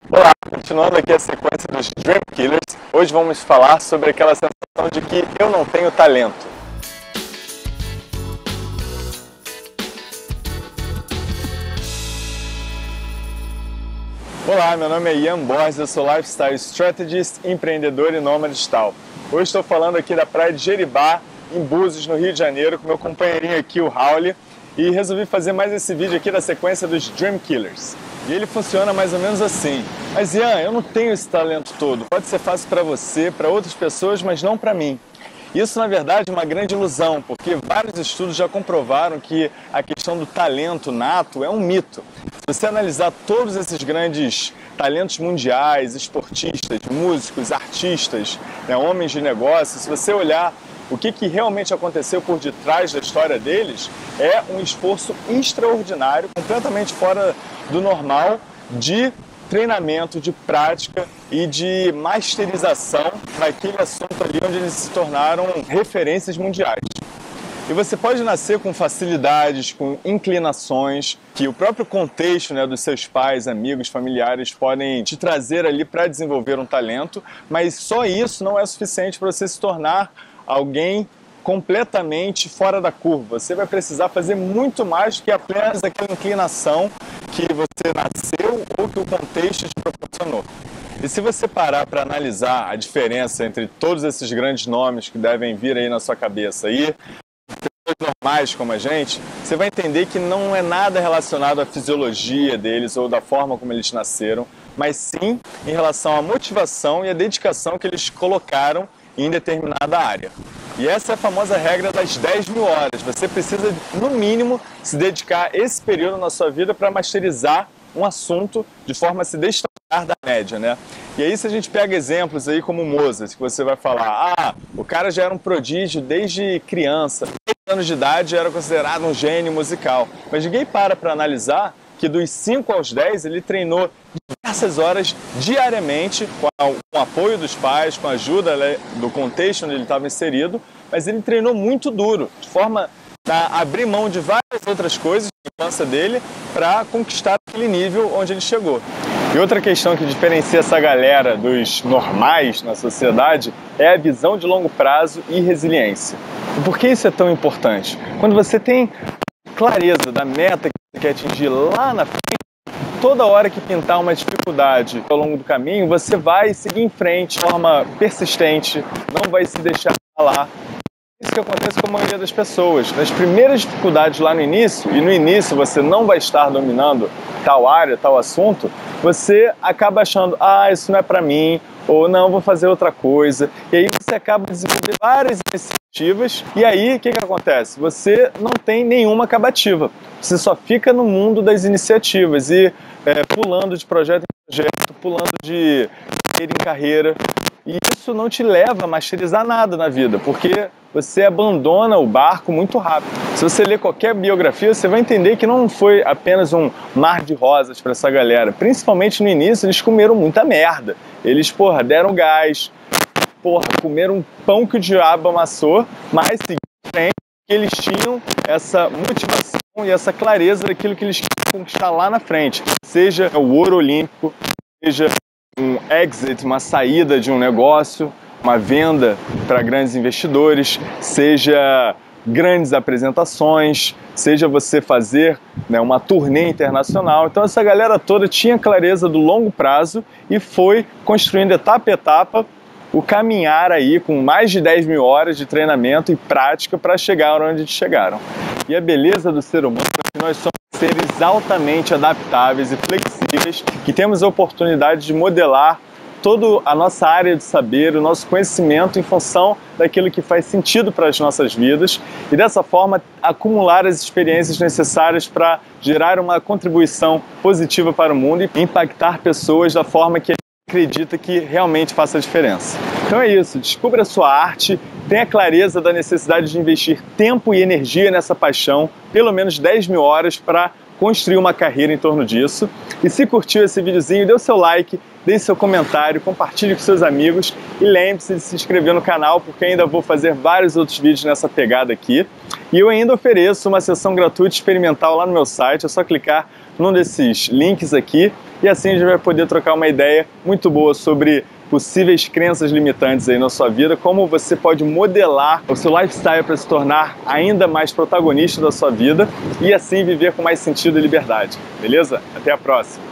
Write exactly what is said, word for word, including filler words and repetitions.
Olá, continuando aqui a sequência dos Dream Killers, hoje vamos falar sobre aquela sensação de que eu não tenho talento. Olá, meu nome é Ian Borges, eu sou Lifestyle Strategist, empreendedor e nômade digital. Hoje estou falando aqui da praia de Jeribá, em Búzios, no Rio de Janeiro, com meu companheirinho aqui, o Raul, e resolvi fazer mais esse vídeo aqui da sequência dos Dream Killers. E ele funciona mais ou menos assim. Mas Ian, eu não tenho esse talento todo. Pode ser fácil para você, para outras pessoas, mas não para mim. Isso, na verdade, é uma grande ilusão, porque vários estudos já comprovaram que a questão do talento nato é um mito. Se você analisar todos esses grandes talentos mundiais, esportistas, músicos, artistas, né, homens de negócio, se você olhar o que, que realmente aconteceu por detrás da história deles, é um esforço extraordinário, completamente fora do normal, de treinamento, de prática e de masterização naquele assunto ali onde eles se tornaram referências mundiais. E você pode nascer com facilidades, com inclinações, que o próprio contexto, né, dos seus pais, amigos, familiares podem te trazer ali para desenvolver um talento, mas só isso não é suficiente para você se tornar alguém completamente fora da curva. Você vai precisar fazer muito mais do que apenas aquela inclinação que você nasceu ou que o contexto te proporcionou. E se você parar para analisar a diferença entre todos esses grandes nomes que devem vir aí na sua cabeça e pessoas normais como a gente, você vai entender que não é nada relacionado à fisiologia deles ou da forma como eles nasceram, mas sim em relação à motivação e à dedicação que eles colocaram em determinada área. E essa é a famosa regra das dez mil horas. Você precisa, no mínimo, se dedicar esse período na sua vida para masterizar um assunto de forma a se destacar da média, né? E aí, se a gente pega exemplos aí como Mozart, que você vai falar, ah, o cara já era um prodígio desde criança, dez anos de idade era considerado um gênio musical. Mas ninguém para para analisar que dos cinco aos dez ele treinou diversas horas diariamente, com, a, com o apoio dos pais, com a ajuda, né, do contexto onde ele estava inserido, mas ele treinou muito duro, de forma a abrir mão de várias outras coisas na infância dele para conquistar aquele nível onde ele chegou. E outra questão que diferencia essa galera dos normais na sociedade é a visão de longo prazo e resiliência. E por que isso é tão importante? Quando você tem clareza da meta que você quer atingir lá na frente, toda hora que pintar uma dificuldade ao longo do caminho, você vai seguir em frente de forma persistente, não vai se deixar falar. Isso que acontece com a maioria das pessoas. Nas primeiras dificuldades lá no início, e no início você não vai estar dominando tal área, tal assunto, você acaba achando, ah, isso não é pra mim, ou não, vou fazer outra coisa. E aí você acaba desenvolvendo várias iniciativas, e aí o que, que acontece? Você não tem nenhuma acabativa. Você só fica no mundo das iniciativas e é, pulando de projeto em projeto, pulando de carreira em carreira. E isso não te leva a masterizar nada na vida, porque você abandona o barco muito rápido. Se você ler qualquer biografia, você vai entender que não foi apenas um mar de rosas para essa galera. Principalmente no início, eles comeram muita merda. Eles, porra, deram gás, porra, comeram um pão que o diabo amassou, mas seguiram em frente, porque eles tinham essa motivação e essa clareza daquilo que eles queriam conquistar lá na frente. Seja o ouro olímpico, seja um exit, uma saída de um negócio, uma venda para grandes investidores, seja grandes apresentações, seja você fazer, né, uma turnê internacional. Então essa galera toda tinha clareza do longo prazo e foi construindo etapa a etapa o caminhar aí com mais de dez mil horas de treinamento e prática para chegar onde eles chegaram. E a beleza do ser humano é que nós somos seres altamente adaptáveis e flexíveis, que temos a oportunidade de modelar toda a nossa área de saber, o nosso conhecimento em função daquilo que faz sentido para as nossas vidas e dessa forma acumular as experiências necessárias para gerar uma contribuição positiva para o mundo e impactar pessoas da forma que acredita que realmente faça a diferença. Então é isso, descubra a sua arte, tenha clareza da necessidade de investir tempo e energia nessa paixão, pelo menos dez mil horas para construir uma carreira em torno disso. E se curtiu esse videozinho, dê o seu like, deixe seu comentário, compartilhe com seus amigos e lembre-se de se inscrever no canal, porque ainda vou fazer vários outros vídeos nessa pegada aqui. E eu ainda ofereço uma sessão gratuita experimental lá no meu site, é só clicar num desses links aqui e assim a gente vai poder trocar uma ideia muito boa sobre possíveis crenças limitantes aí na sua vida, como você pode modelar o seu lifestyle para se tornar ainda mais protagonista da sua vida e assim viver com mais sentido e liberdade, beleza? Até a próxima!